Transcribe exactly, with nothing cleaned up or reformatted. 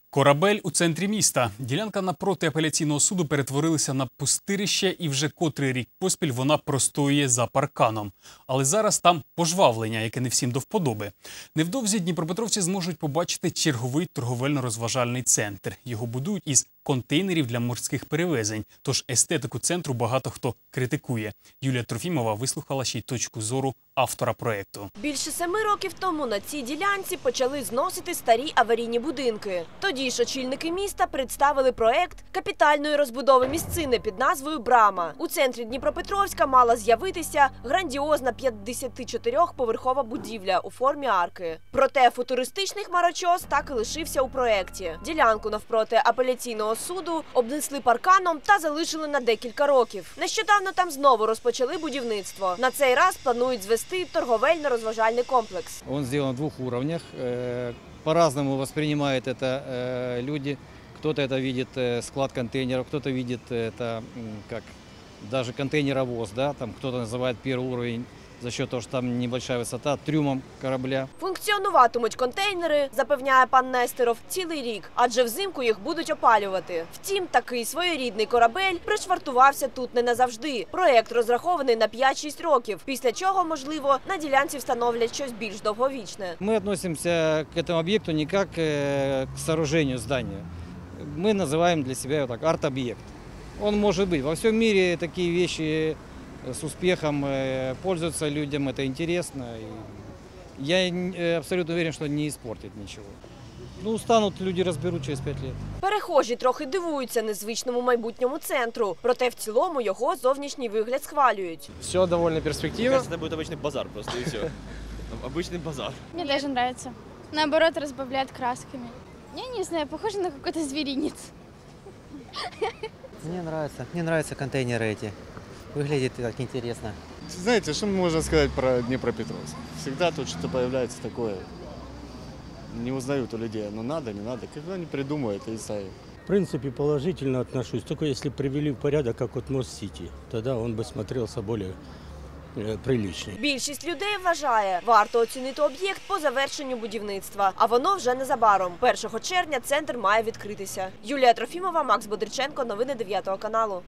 Корабель у центрі міста. Ділянка напроти апеляційного суду перетворилася на пустирище, і вже котрий рік поспіль вона простоює за парканом. Але зараз там пожвавлення, яке не всім до вподоби. Невдовзі дніпропетровці зможуть побачити черговий торговельно-розважальний центр. Його будують із контейнерів для морських перевезень. Тож естетику центру багато хто критикує. Юлія Трофімова вислухала ще й точку зору автора проєкту. Більше семи років тому на цій ділянці почали зносити старі аварійні будинки. Тоді ж очільники міста представили проєкт капітальної розбудови місцини під назвою «Брама». У центрі Дніпропетровська мала з'явитися грандіозна п'ятдесятичотирьохповерхова будівля у формі арки. Проте футуристичний хмарочос так і лишився у проєкті. Ділянку навпроти апеляційного суду обнесли парканом та залишили на декілька років. Нещодавно там знову розпочали будівництво. На цей раз планують звести торговельно-розважальний комплекс. Он сделан в двух уровнях. По-разному воспринимают это люди. Кто-то это видит склад контейнеров, кто-то видит это как даже контейнеровоз, да, там кто-то называет первый уровень за счет того, що там небольшая висота, трюмом корабля. Функціонуватимуть контейнери, запевняє пан Нестеров, цілий рік, адже взимку їх будуть опалювати. Втім, такий своєрідний корабель пришвартувався тут не назавжди. Проєкт розрахований на п'ять-шість років, після чого, можливо, на ділянці встановлять щось більш довговічне. Ми відносимося к этому об'єкту не як к сооружению здания. Ми називаємо для себе так арт-об'єкт. Он может быть. Во всем мире такие вещи с успехом пользуются людям, это интересно. Я абсолютно уверен, что не испортит ничего. Ну, станут люди разберут через пять лет. Перехожі трохи дивуються незвичному майбутньому центру, проте в цілому його зовнішній вигляд схвалюють. Все довольно перспективно. Кажется, это будет обычный базар просто, и все. Обычный базар. Мне даже нравится. Наоборот, разбавляет красками. Я не знаю, похоже на какой-то зверинец. Мне нравится. Мне нравятся контейнеры эти. Выглядит так интересно. Знаете, что можно сказать про Днепропетровск? Всегда тут что-то появляется такое. Не узнают у людей, ну надо, не надо. Когда они придумают и ставят. В принципе, положительно отношусь. Только если привели в порядок, как вот Мост-Сити. Тогда он бы смотрелся более э, приличный. Більшість людей вважає, варто оцінити об'єкт по завершенню будівництва. А воно вже незабаром. першого червня центр має відкритися. Юлія Трофімова, Макс Бодриченко. Новини дев'ятого каналу.